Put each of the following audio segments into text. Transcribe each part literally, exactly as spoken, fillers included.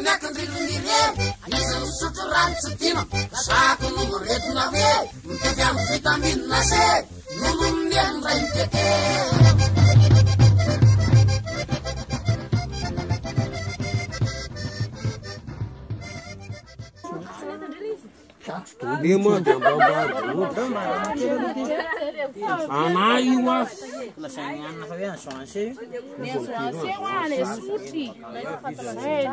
nakandrilindire isany sotro rano tsy dino sako nomoretina hoe mitety amy vitamine C nolomony andray mitete Lima jambabar ana io a lasagnana fa hoe soanse soanse wa le suti eh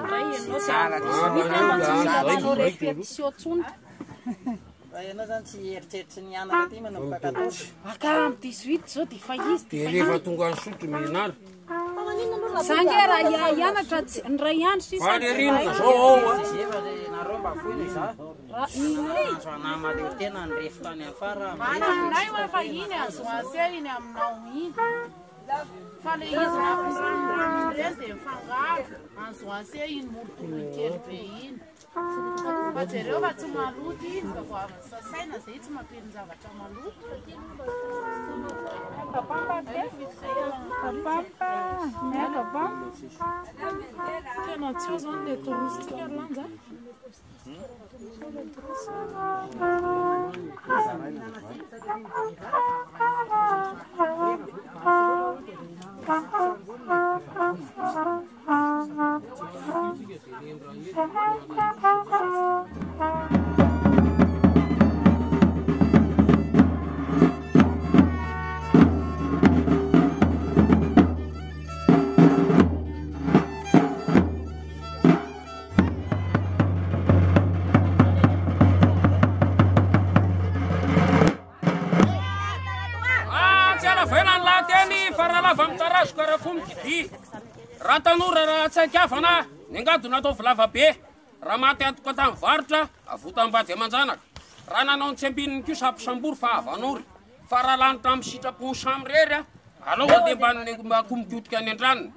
Ianao zany tsy eritreritry ny anaka ty manao bakatosy. Aka am dix-huit zao de fa izy de rehefa tonga ny sotro mihinara sangera ianatra ny ray andro sisa fa le rinaka zao ao a Efa le nareo mba foiny za. Azo anama le tena ny refo tany afara. Aminay wa fa iny azo ase iny aminao iny fa le izy raha reny de mifangaro azo ase iny morotolo kely be iny fa jereo fa tsy maloto izy fa vao sasaina zay tsy mampiriny zavatra maloto tena tsy eo zany le touristika lanja raha tanora raha tsaikavana ningadona atao vilava be raha maty atoko tamin'ny varotra avotambady amanjanaka raha nanao ny tsy ambininy kio samposambory fa avanory fa raha lanitra amin'ny sitrapo samy rery a aloha de mba makomikotika any andranony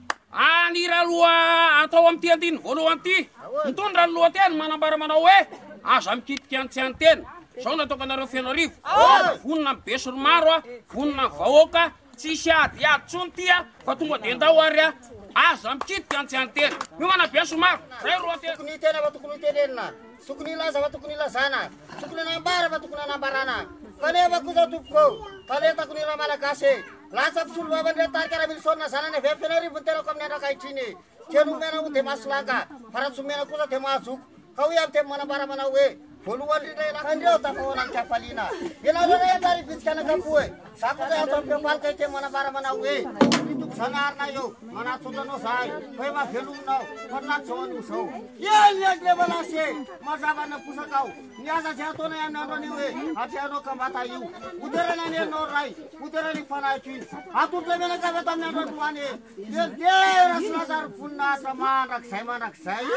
anira aloha atao amin'ny ty andiny voalohany ty mitondra ny lohateny manambara manao hoe aza mikitika any tsy any tena zao nataoko anareo fianarivo vonina ny besoro maro a vonina ny vahoaka tsisy ady ady tsony tya fa tonga de ndao ary a aza mikitika any tsy any tena io mana beso maro zay lohateny tokony tena fa tokony tenenina tokony ilaza fa tokony ilazana tokony anambara fa tokony anambarana kanefa kosa tompoko kaletako ny raha malagasy lasa pisolo vavandre tarika raha milisona zanany avy fianarivo ny tenako amin'ny andrakaitriny tianomena ho de masolaka fa raha tsomena kosa de mahazoko ka hoe amy temy manambara manao hoe voalohany rindreo tafahoana ny kapalina ilaza tary vitsika anakapo e sako zay atao ampiambalika temy manambara manao hoe itoko zanarina eo manatsondranao zahay hoe mavelominao fanaty zao anio zao eny aglefa lasy mazavana posakao niaza zay ataona amin'ny andro anio hoe atreanao kambata io oterana ny enao ray oterany fanahiko iny atolotra menakavy ato amin'ny andro andoany e dentera sy lazary voninahitra mandrakizay mandrakizay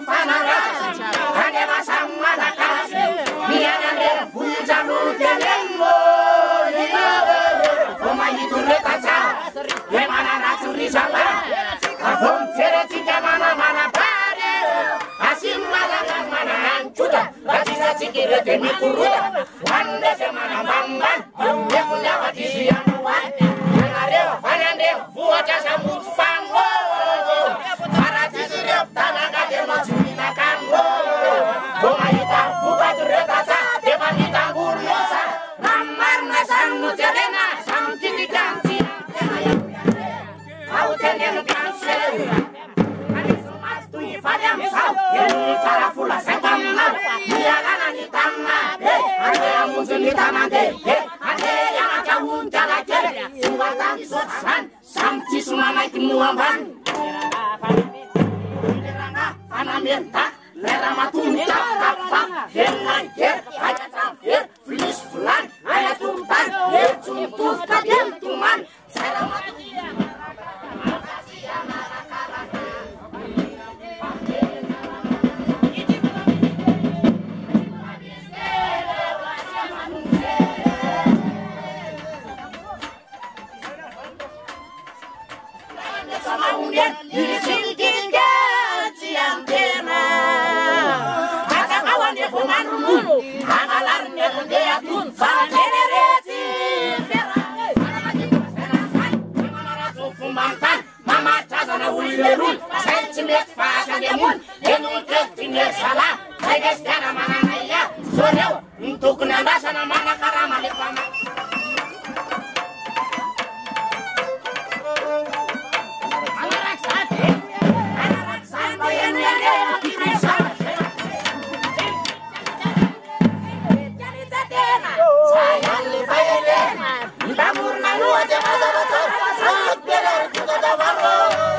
Miana nera, fui já no telhão. kuruda wande semana bamban yumye kunya watisi yanuwan yangarewa fanandeo vuata samut fango paratisi rep tanaga demo sumina kango goma ita buka tureta sa dema ita gurnosa ramar nasangu serena samtini kansi kau tenen kansi Fadam sao, yang cara fula setama, dia kana di tanah, ada yang muncul di tanah deh, ada yang akan muncul aja, suatan suatan, samci semua naik muamban, leranga, panamenta, lerama tuncap kapak, dengan ger, ada tafir, flis fulan, ada tumpan, ger cuntuh, kadel tuman, serama untuk nanda sana mana karama lepama anak sate anak sate yang yang yang kita sama jadi satena saya lihatnya damur nalu aja masa masa sangat benar juga dawaro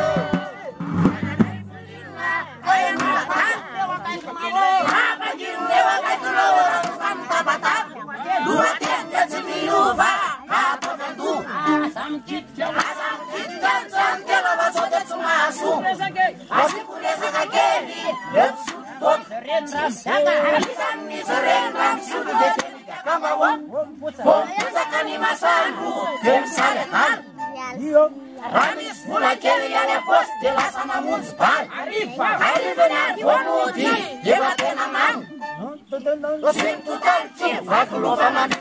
apa jinde wakai keluar santa bata dua tiga semiluva kata tentu asam kit asam kit dan santela basodet sumasu asih kuliah sakakeli lepsut serendram halisan ni serendram sudah kamawan fokusakani masanku kemsaretan Ramis mulai keliane pos jelas sama municipal. Hari benar Wamudi, dia baten aman. Terus itu tanci, aku lupa mana